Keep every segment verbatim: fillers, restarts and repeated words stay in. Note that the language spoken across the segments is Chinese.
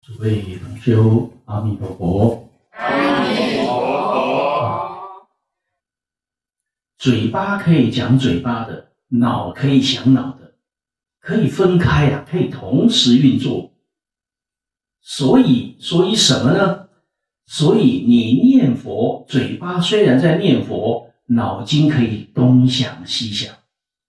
诸位同修，阿弥陀佛。 阿弥陀佛。 嘴巴可以讲嘴巴的，脑可以想脑的，可以分开啊，可以同时运作。所以，所以什么呢？所以你念佛，嘴巴虽然在念佛，脑筋可以东想西想。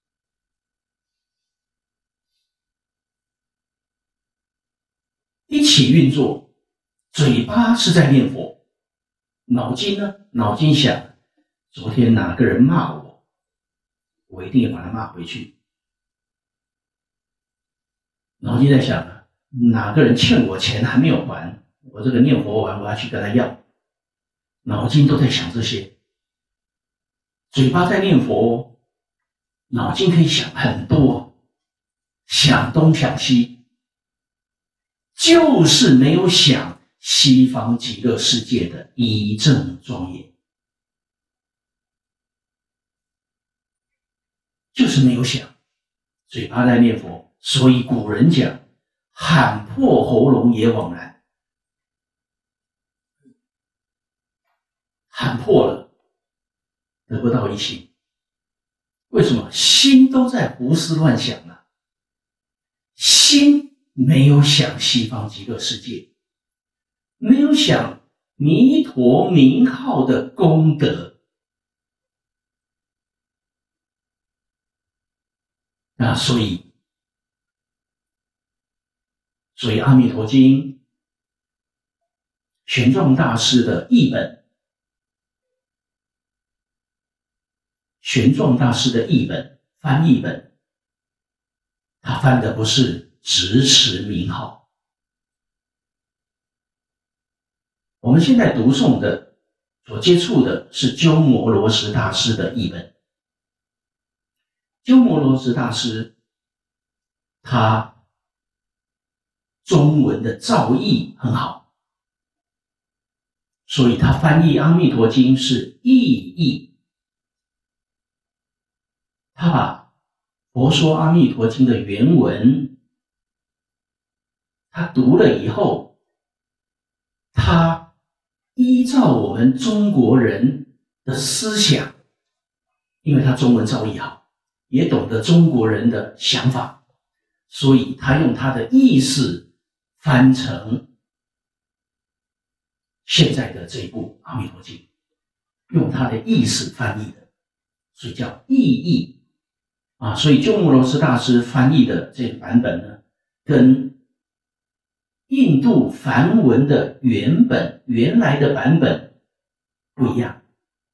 一起运作，嘴巴是在念佛，脑筋呢？脑筋想，昨天哪个人骂我，我一定要把他骂回去。脑筋在想啊，哪个人欠我钱还没有还，我这个念佛完，我要去跟他要。脑筋都在想这些，嘴巴在念佛，脑筋可以想很多，想东想西。就是没有想西方极乐世界的一正庄严，就是没有想，嘴巴在念佛，所以古人讲喊破喉咙也枉然，喊破了得不到一心。为什么？心都在胡思乱想了，心没有想西方极乐世界，没有想弥陀名号的功德。那所以，所以《阿弥陀经》玄奘大师的译本，玄奘大师的译本翻译本，他翻的不是直持名号。我们现在读诵的所接触的是鸠摩罗什大师的译本。鸠摩罗什大师他中文的造诣很好，所以他翻译《阿弥陀经》是意译，他把佛说《阿弥陀经》的原文他读了以后，他依照我们中国人的思想，因为他中文造诣好，也懂得中国人的想法，所以他用他的意思翻成现在的这一部《阿弥陀经》，用他的意思翻译的，所以叫意译啊。所以鸠摩罗什大师翻译的这个版本呢，跟印度梵文的原本原来的版本不一样，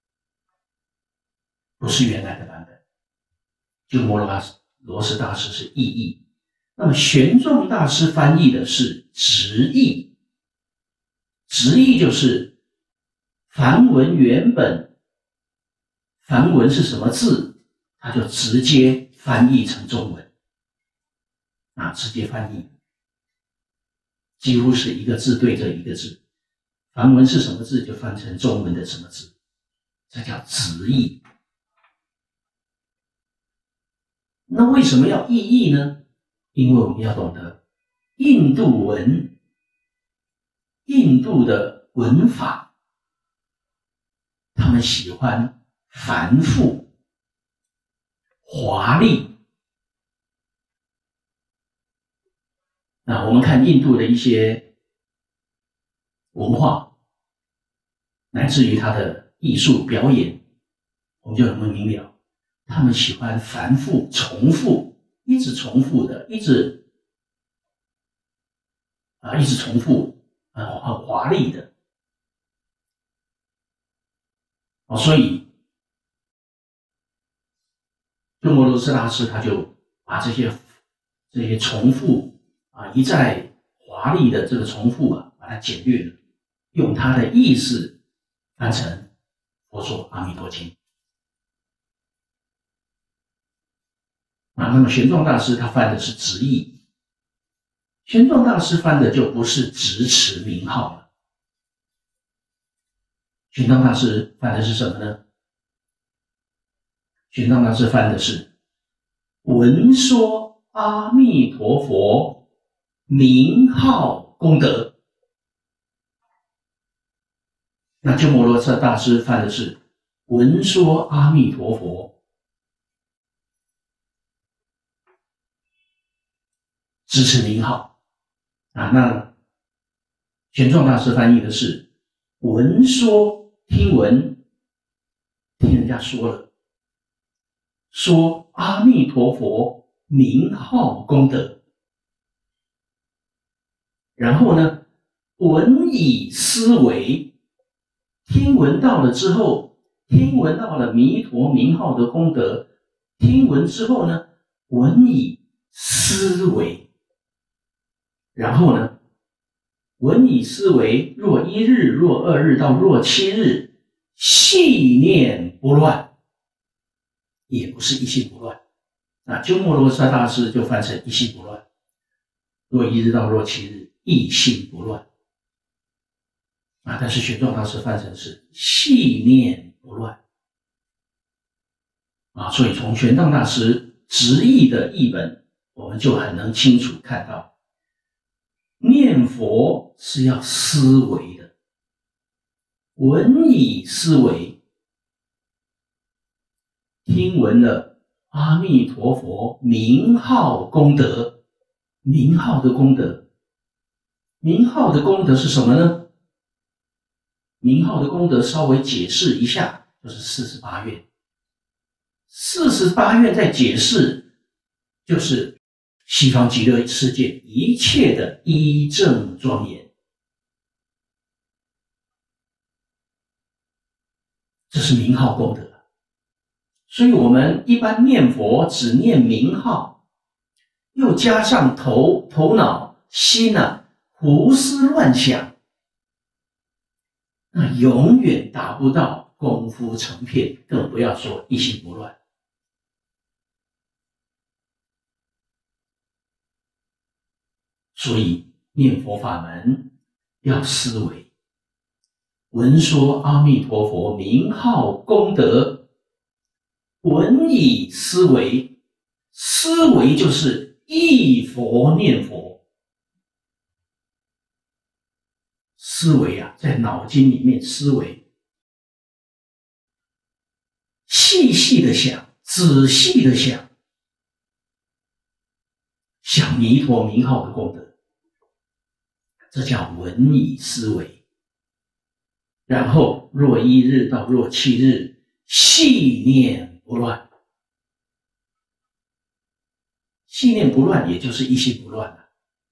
不是原来的版本。鸠摩罗什大师是意译，那么玄奘大师翻译的是直译。直译就是梵文原本，梵文是什么字，他就直接翻译成中文，啊，直接翻译。几乎是一个字对着一个字，梵文是什么字就翻成中文的什么字，这叫直译。那为什么要意译呢？因为我们要懂得印度文，印度的文法，他们喜欢繁复、华丽。那我们看印度的一些文化，乃至于它的艺术表演，我们就很明了，他们喜欢繁复、重复，一直重复的，一直啊，一直重复，很很华丽的。哦，所以鸠摩罗什大师他就把这些这些重复。啊，一再华丽的这个重复啊，把它简略了，用它的意思翻成佛说《阿弥陀经》。啊，那么玄奘大师他翻的是直译，玄奘大师翻的就不是直持名号了。玄奘大师翻的是什么呢？玄奘大师翻的是闻说阿弥陀佛名号功德。 那鸠摩罗什大师翻的是闻说阿弥陀佛，支持名号啊。那玄奘大师翻译的是闻说，听闻，听人家说了，说阿弥陀佛名号功德，然后呢，闻以思维，听闻到了之后，听闻到了弥陀名号的功德，听闻之后呢，闻以思维，然后呢，闻以思维，若一日，若二日到若七日，细念不乱，也不是一心不乱。那鸠摩罗什大师就翻成一心不乱，若一日到若七日，一心不乱。啊，但是玄奘大师翻成是细念不乱。啊，所以从玄奘大师直译的译本，我们就很能清楚看到，念佛是要思维的，闻以思维，听闻了阿弥陀佛名号功德，名号的功德，名号的功德是什么呢？名号的功德稍微解释一下，就是四十八愿。四十八愿在解释，就是西方极乐世界一切的依正庄严，这是名号功德。所以我们一般念佛只念名号，又加上头头脑心啊胡思乱想，那永远达不到功夫成片，更不要说一心不乱。所以念佛法门要思维，闻说阿弥陀佛名号功德，闻以思维，思维就是忆佛念佛。思维啊，在脑筋里面思维，细细的想，仔细的想，想弥陀名号的功德，这叫闻以思维。然后若一日到若七日，细念不乱。细念不乱，也就是一心不乱了。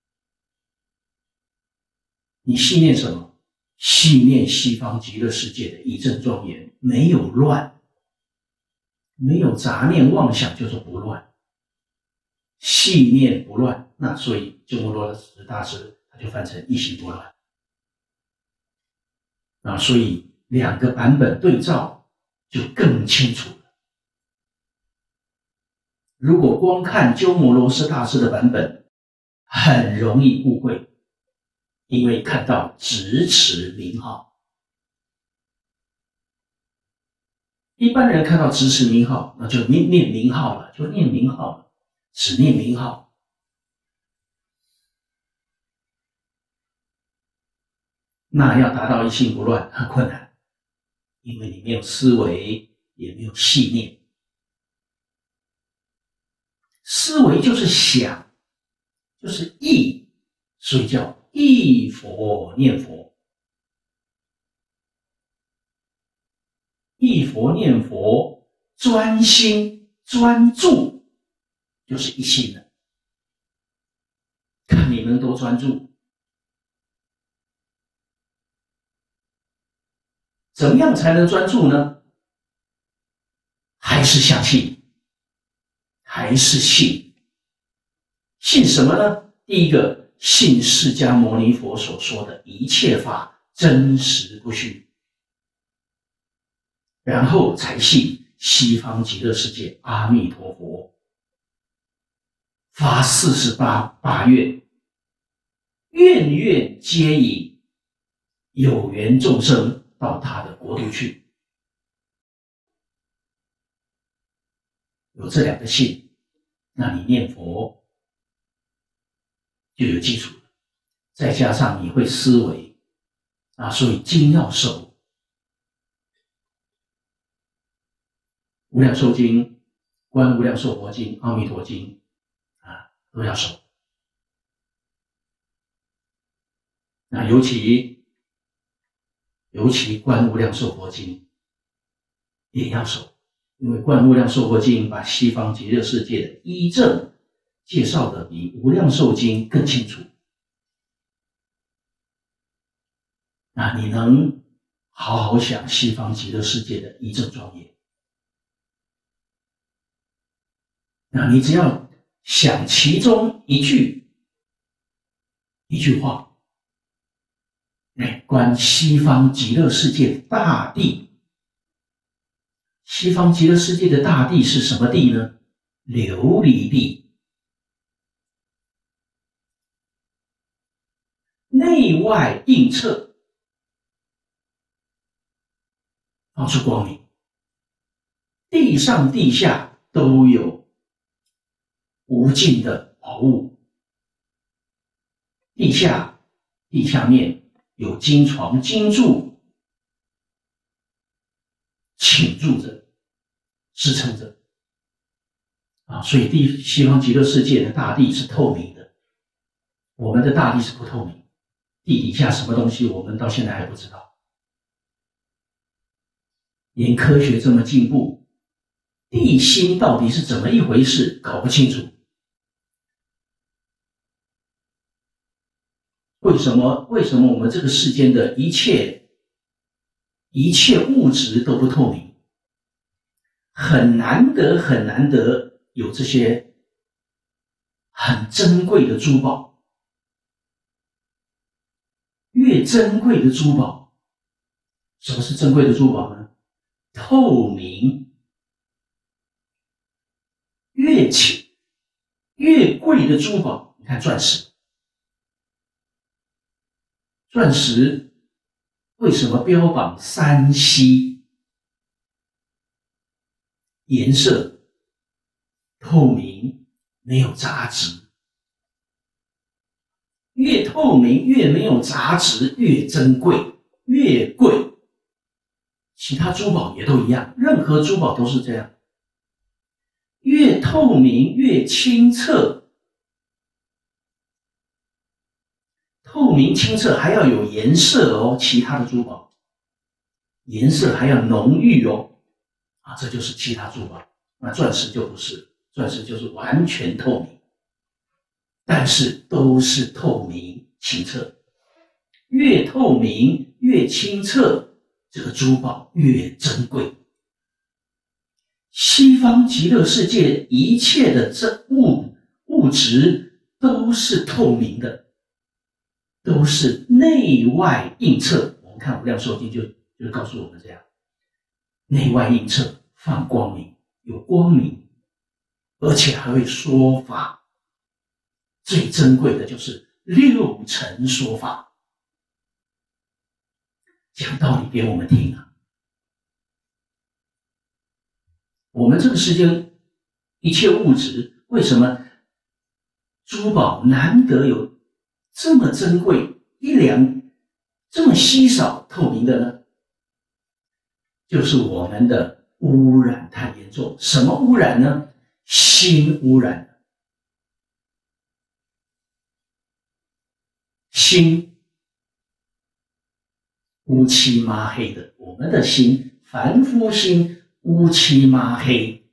你细念什么？细念西方极乐世界的一正庄严，没有乱，没有杂念妄想，就是不乱。细念不乱，那所以鸠摩罗什大师他就翻成一心不乱。啊，所以两个版本对照就更清楚了。如果光看鸠摩罗什大师的版本，很容易误会，因为看到直持名号。一般人看到直持名号，那就念念名号了，就念名号了，只念名号。那要达到一心不乱很困难，因为你没有思维，也没有细念。思维就是想，就是忆，所以叫忆佛念佛。忆佛念佛，专心专注，就是一心了。看你们多专注。怎么样才能专注呢？还是相信，还是信。信什么呢？第一个，信释迦牟尼佛所说的一切法真实不虚，然后才信西方极乐世界阿弥陀佛，发四十八八愿，愿愿皆引有缘众生到他的国度去。有这两个信，那你念佛就有基础了，再加上你会思维啊，所以经要守， 无量寿经、观无量寿佛经、阿弥陀经啊，都要守。那尤其尤其观无量寿佛经也要守，因为观无量寿佛经把西方极乐世界的依正介绍的比无量寿经更清楚。那你能好好想西方极乐世界的依正庄严，那你只要想其中一句一句话，哎，观西方极乐世界大地。西方极乐世界的大地是什么地呢？琉璃地，内外映彻，放出光明，地上地下都有无尽的宝物，地下地下面有金床金柱倾注着支撑着啊，所以地西方极乐世界的大地是透明的，我们的大地是不透明，地底下什么东西我们到现在还不知道，连科学这么进步，地心到底是怎么一回事搞不清楚。为什么为什么我们这个世间的一切一切物质都不透明？很难得很难得有这些很珍贵的珠宝，越珍贵的珠宝，什么是珍贵的珠宝呢？透明，越轻越贵的珠宝，你看钻石，钻石为什么标榜三 C？颜色透明，没有杂质，越透明越没有杂质，越珍贵，越贵。其他珠宝也都一样，任何珠宝都是这样，越透明越清澈，透明清澈还要有颜色哦，其他的珠宝颜色还要浓郁哦。啊，这就是其他珠宝，那钻石就不是，钻石就是完全透明，但是都是透明清澈，越透明越清澈，这个珠宝越珍贵。西方极乐世界一切的这物物质都是透明的，都是内外映彻。我们看无量寿经就就告诉我们这样。内外映彻，放光明，有光明，而且还会说法。最珍贵的就是六尘说法，讲道理给我们听啊。我们这个世间一切物质，为什么珠宝难得有这么珍贵一两，这么稀少透明的呢？就是我们的污染太严重。什么污染呢？心污染。心乌漆麻黑的，我们的心，凡夫心乌漆麻黑，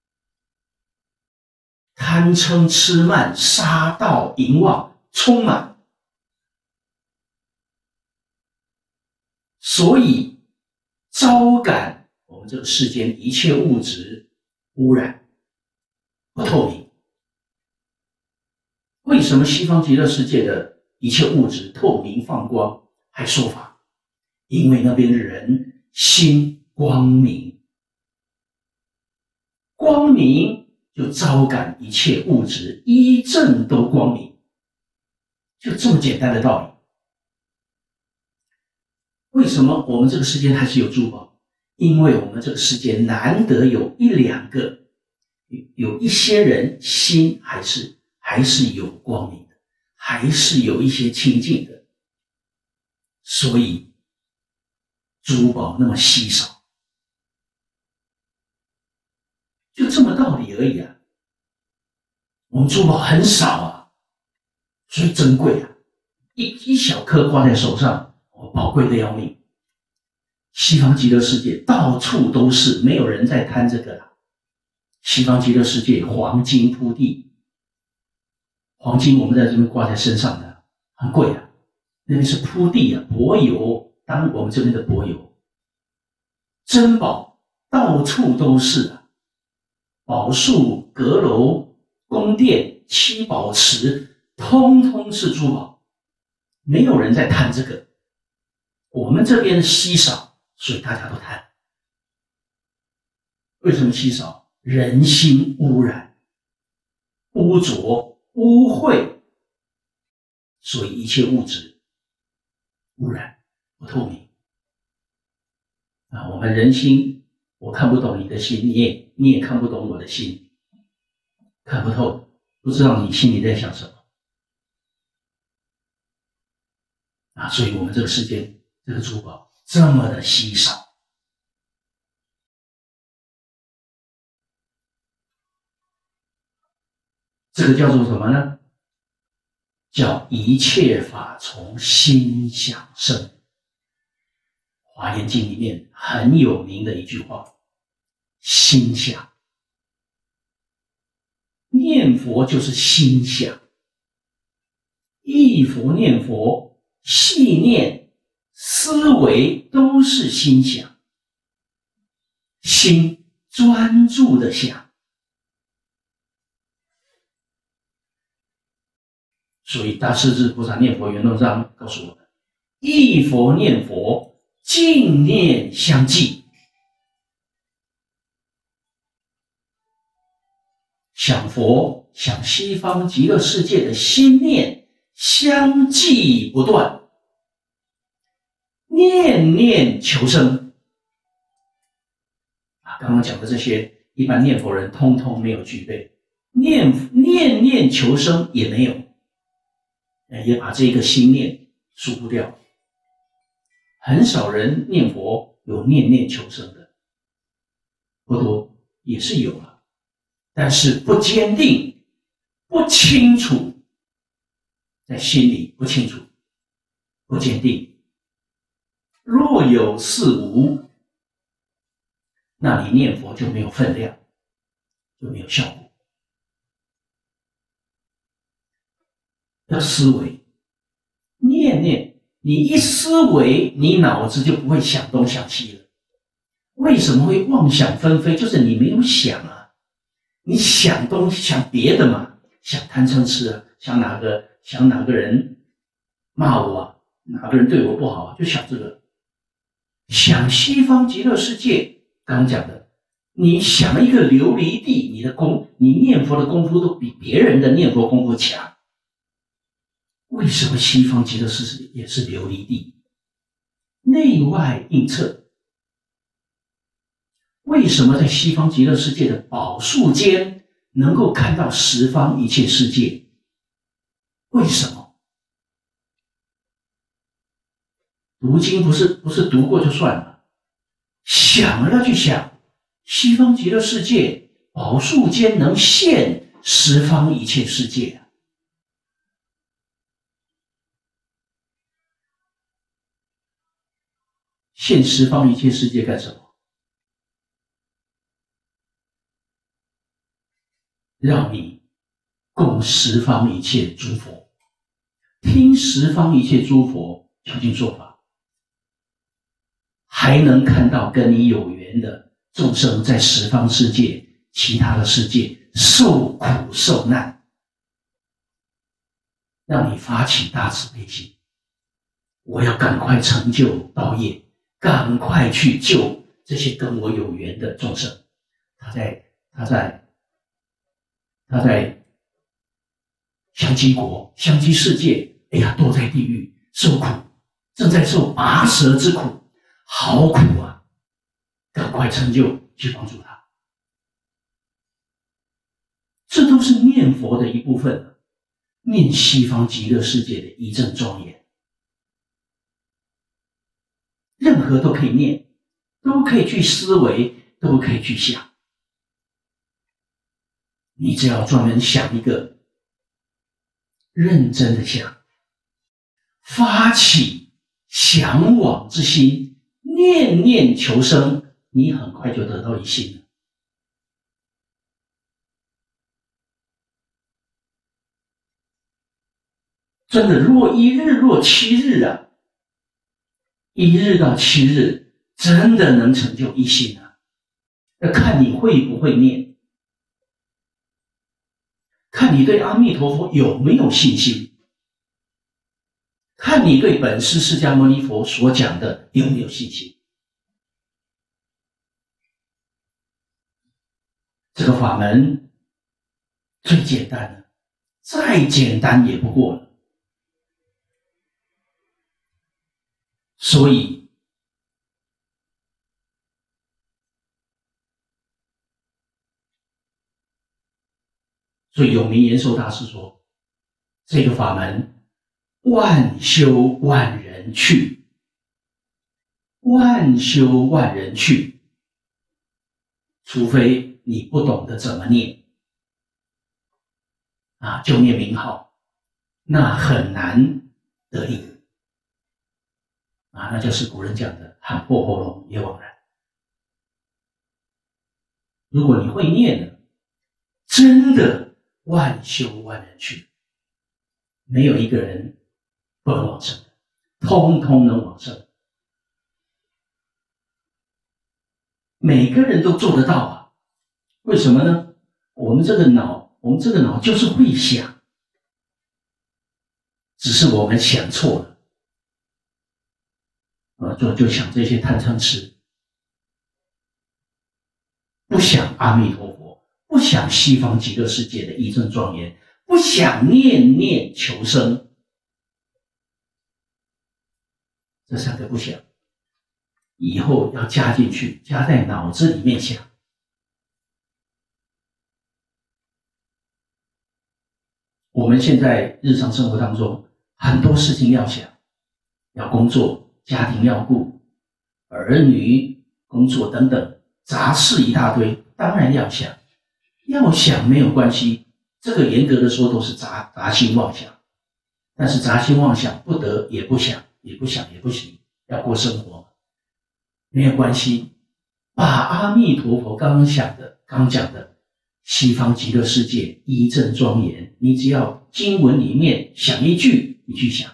贪嗔痴慢杀盗淫妄充满，所以招感我们这个世间一切物质污染不透明。为什么西方极乐世界的一切物质透明放光还说法？因为那边的人心光明，光明就招感一切物质一正都光明，就这么简单的道理。为什么我们这个世间还是有珠宝？因为我们这个世间难得有一两个，有一些人心还是还是有光明的，还是有一些清净的，所以珠宝那么稀少。 就这么道理而已啊。我们珠宝很少啊，所以珍贵啊，一一小颗挂在手上，宝贵的要命。西方极乐世界到处都是，没有人在贪这个了。西方极乐世界黄金铺地，黄金我们在这边挂在身上的很贵啊，那边是铺地啊，柏油当我们这边的柏油，珍宝到处都是啊，宝树、阁楼、宫殿、七宝池，通通是珠宝，没有人在贪这个。我们这边稀少，所以大家都贪。为什么稀少？人心污染、污浊、污秽，所以一切物质污染不透明。啊，我们人心，我看不懂你的心，你也你也看不懂我的心，看不透，不知道你心里在想什么。啊，所以我们这个世界这个珠宝这么的稀少。这个叫做什么呢？叫一切法从心想生。华严经里面很有名的一句话，心想。念佛就是心想，忆佛念佛，细念思维都是心想，心专注的想。所以大势至菩萨念佛圆通章告诉我们，忆佛念佛，净念相继。想佛想西方极乐世界的心念相继不断，念念求生。啊，刚刚讲的这些一般念佛人通通没有具备，念念念求生也没有，也把这个心念疏忽掉。很少人念佛有念念求生的，不多，也是有了，但是不坚定，不清楚，在心里不清楚，不坚定。若有似无，那你念佛就没有分量，就没有效果。要思维，念念，你一思维，你脑子就不会想东想西了。为什么会妄想纷飞？就是你没有想啊，你想东想别的嘛，想贪嗔痴啊，想哪个想哪个人骂我啊，哪个人对我不好啊，就想这个。想西方极乐世界，刚刚讲的，你想一个琉璃地，你的功，你念佛的功夫都比别人的念佛功夫强。为什么西方极乐世界也是琉璃地？内外映彻。为什么在西方极乐世界的宝树间能够看到十方一切世界？为什么？读经不是不是读过就算了，想了要去想，西方极乐世界宝树间能现十方一切世界啊！现十方一切世界干什么？让你供十方一切诸佛，听十方一切诸佛究竟说法，还能看到跟你有缘的众生在十方世界、其他的世界受苦受难，让你发起大慈悲心，我要赶快成就道业，赶快去救这些跟我有缘的众生。他在他在他在香积国、香积世界，哎呀，堕在地狱受苦，正在受拔舌之苦，好苦啊！赶快成就，去帮助他。这都是念佛的一部分，念西方极乐世界的一阵庄严。任何都可以念，都可以去思维，都可以去想。 你只要专门想一个，认真的想，发起向往之心，念念求生，你很快就得到一心了。真的，若一日若七日啊，一日到七日，真的能成就一心啊！要看你会不会念，看你对阿弥陀佛有没有信心，看你对本师释迦牟尼佛所讲的有没有信心。这个法门最简单了，再简单也不过了。所以所以有名延寿大师说，这个法门万修万人去，万修万人去，除非你不懂得怎么念啊，就念名号，那很难得力啊，那就是古人讲的喊破喉咙也枉然。如果你会念了，真的万修万人去，没有一个人不能往生，通通能往生，每个人都做得到啊。为什么呢？我们这个脑，我们这个脑就是会想，只是我们想错了。呃，就就想这些贪嗔痴，不想阿弥陀佛，不想西方极乐世界的义正庄严，不想念念求生，这三个不想，以后要加进去，加在脑子里面想。我们现在日常生活当中很多事情要想，要工作。家庭要顾，儿女、工作等等，杂事一大堆，当然要想。要想没有关系，这个严格的说都是杂杂心妄想。但是杂心妄想不得也不想，也不想也不行，要过生活，没有关系。把阿弥陀佛刚刚想的、刚刚讲的西方极乐世界一正庄严，你只要经文里面想一句，你去想。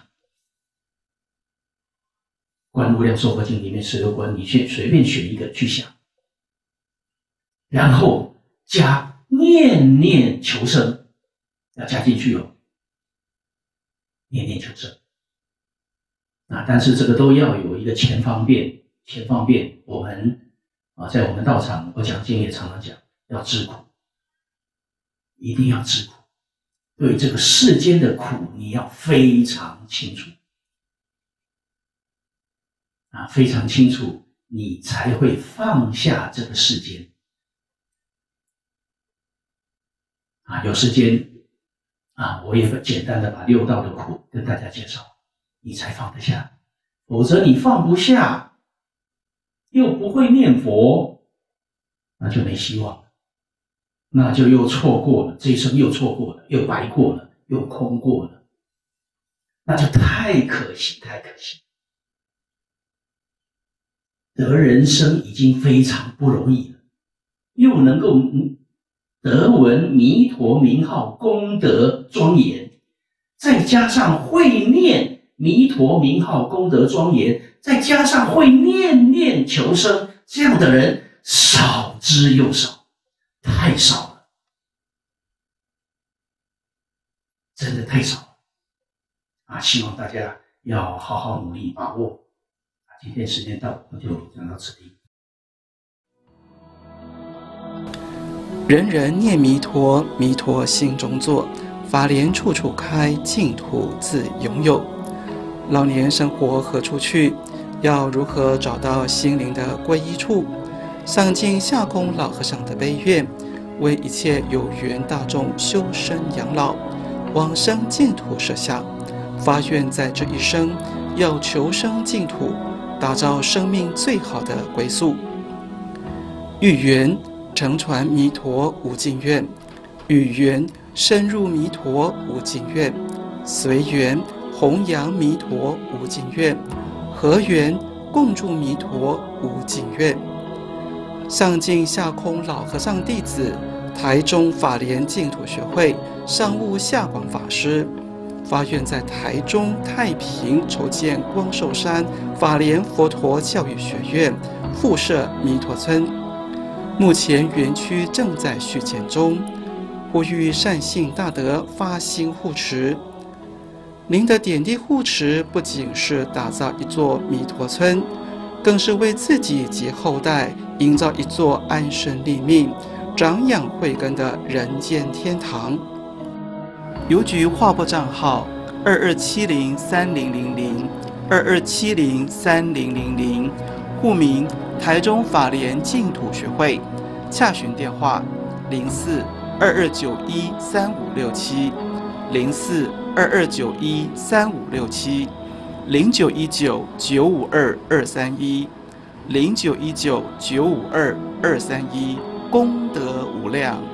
观无量寿佛经里面十六观，你去随便选一个去想，然后加念念求生，要加进去哦，念念求生啊！但是这个都要有一个前方便，前方便，我们啊，在我们道场，我讲经也常常讲，要知苦，一定要知苦，对这个世间的苦，你要非常清楚。啊，非常清楚，你才会放下这个世间。啊，有时间啊，我也简单的把六道的苦跟大家介绍，你才放得下。否则你放不下，又不会念佛，那就没希望了，那就又错过了，这一生又错过了，又白过了，又空过了，那就太可惜，太可惜。得人生已经非常不容易了，又能够得闻弥陀名号，功德庄严，再加上会念弥陀名号，功德庄严，再加上会念念求生，这样的人少之又少，太少了，真的太少了啊！希望大家要好好努力把握。今天时间到，我就讲到此地。 人人念弥陀，弥陀心中坐，法莲处处开，净土自拥有。老年生活何处去？要如何找到心灵的归依处？想尽下空老和尚的悲愿，为一切有缘大众修身养老，往生净土设下，发愿在这一生要求生净土，打造生命最好的归宿。欲缘乘传弥陀无尽愿， 与缘深入弥陀无尽愿，随缘弘扬弥陀无尽愿，合缘共筑弥陀无尽愿。上净下空老和尚弟子，台中法莲净土学会上悟下广法师发愿在台中太平筹建光寿山法莲佛陀教育学院，附设弥陀村。目前园区正在续建中，呼吁善信大德发心护持。您的点滴护持不仅是打造一座弥陀村，更是为自己及后代营造一座安身立命、长养慧根的人间天堂。邮局划拨账号二二七零三零零零二二七零三零零零，户名台中法莲净土学会，洽询电话零四二二九一三五六七零四二二九一三五六七零九一九九五二二三一零九一九九五二二三一，功德无量。